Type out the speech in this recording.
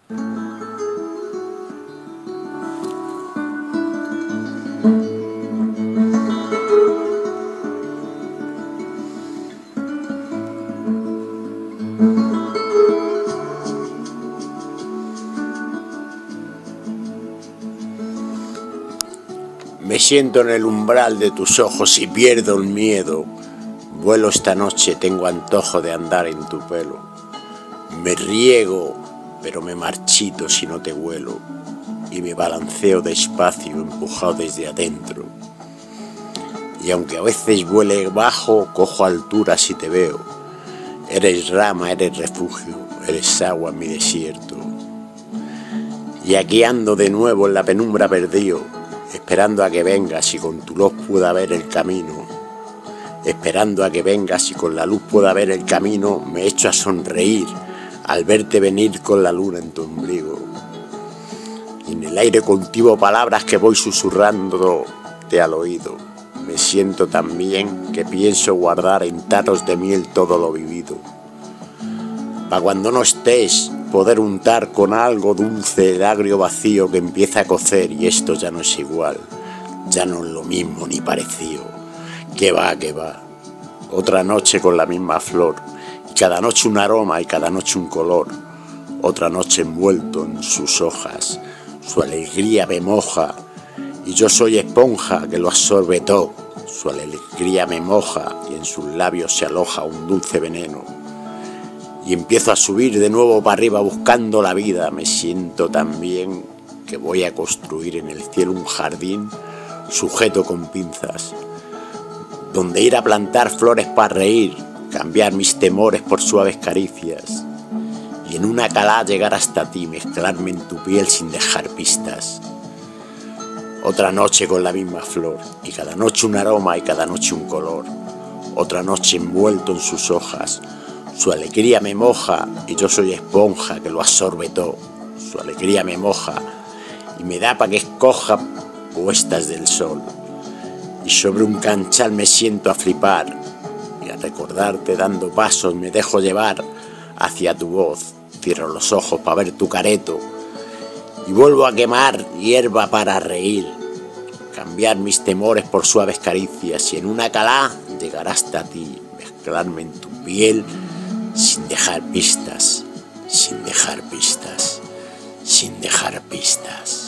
Me siento en el umbral de tus ojos y pierdo el miedo. Vuelo esta noche, tengo antojo de andar en tu pelo. Me riego, pero me marchito si no te huelo. Y me balanceo despacio, empujado desde adentro. Y aunque a veces vuele bajo, cojo altura si te veo. Eres rama, eres refugio, eres agua en mi desierto. Y aquí ando de nuevo en la penumbra perdido, esperando a que vengas y con tu luz pueda ver el camino. Esperando a que vengas y con la luz pueda ver el camino, me echo a sonreír al verte venir con la luna en tu ombligo. Y en el aire cultivo palabras que voy susurrándote al oído. Me siento tan bien que pienso guardar en tarros de miel todo lo vivido. Pa' cuando no estés, poder untar con algo dulce el agrio vacío que empieza a cocer y esto ya no es igual, ya no es lo mismo ni parecido. Que va, que va. Otra noche con la misma flor, y cada noche un aroma y cada noche un color. Otra noche envuelto en sus hojas, su alegría me moja, y yo soy esponja que lo absorbe todo. Su alegría me moja y en sus labios se aloja un dulce veneno. Y empiezo a subir de nuevo para arriba buscando la vida. Me siento tan bien que voy a construir en el cielo un jardín sujeto con pinzas, donde ir a plantar flores para reír, cambiar mis temores por suaves caricias, y en una calá llegar hasta ti, mezclarme en tu piel sin dejar pistas. Otra noche con la misma flor, y cada noche un aroma y cada noche un color. Otra noche envuelto en sus hojas, su alegría me moja y yo soy esponja que lo absorbe todo. Su alegría me moja y me da pa' que escoja puestas del sol. Y sobre un canchal me siento a flipar y a recordarte dando pasos me dejo llevar hacia tu voz. Cierro los ojos para ver tu careto y vuelvo a quemar hierba para reír, cambiar mis temores por suaves caricias y en una calá llegar hasta ti, mezclarme en tu piel sin dejar pistas, sin dejar pistas, sin dejar pistas.